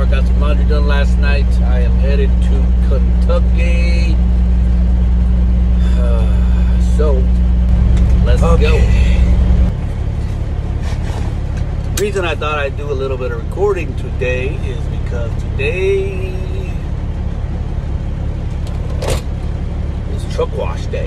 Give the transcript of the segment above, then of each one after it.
car. Got some laundry done last night. I am headed to Kentucky. So, let's go. The reason I thought I'd do a little bit of recording today is because today is truck wash day.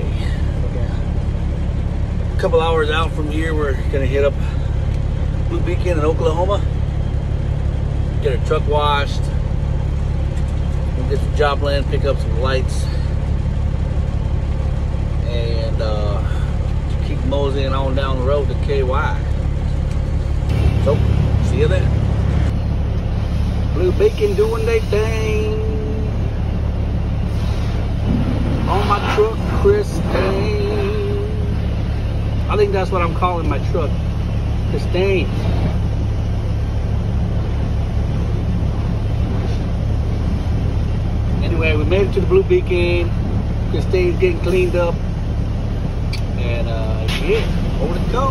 A couple hours out from here, we're gonna hit up Blue Beacon in Oklahoma. Get our truck washed. We'll get some job land, pick up some lights, and keep moseying on down the road to KY. So, see you there. Blue Beacon doing their thing. On my truck, Christine. I think that's what I'm calling my truck, Christine. Anyway, we made it to the Blue Beacon. Christine's getting cleaned up. And yeah, over to go.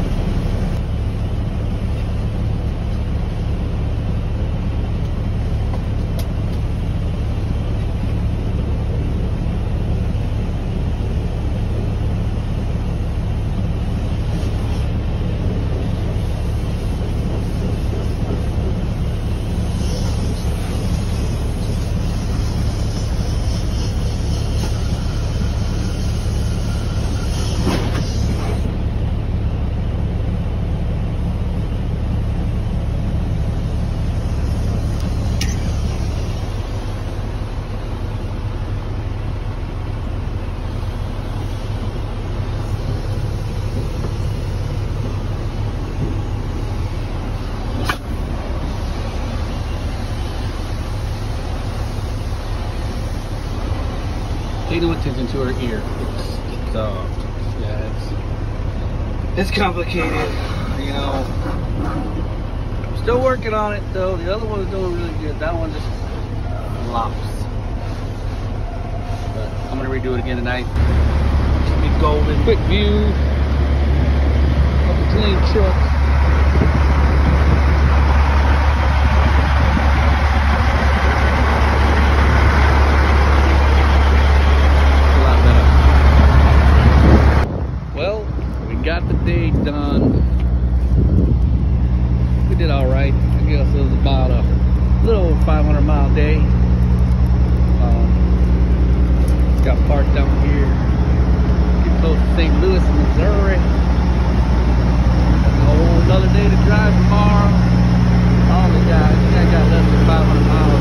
Pay no attention to her ear. It's complicated, you know. Still working on it though. The other one's doing really good. That one just flops. But I'm gonna redo it again tonight. Should be golden. Quick view of the clean truck. Got the day done. We did all right. I guess it was about a little over 500 mile day. Got parked down here. Get close to St. Louis, Missouri. A whole another day to drive tomorrow. All the guys, I think I got less than 500 miles.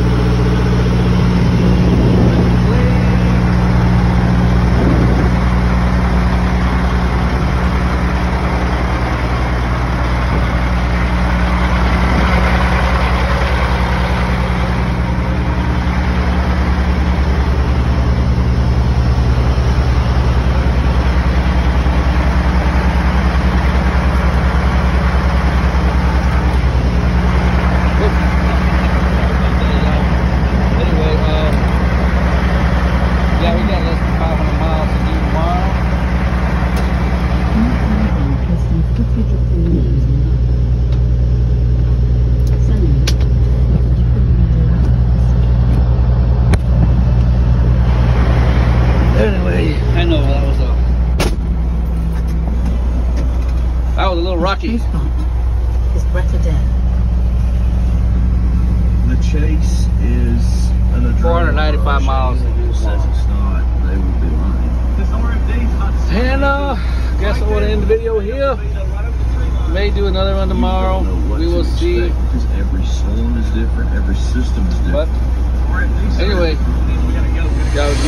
That was a little rocky. Is Greta dead? The chase is an 495 miles. Who says it's not? They would be lying. And I guess I want to end the video here. May do another one tomorrow. We will see. Because every storm is different, every system is different. But anyway, y'all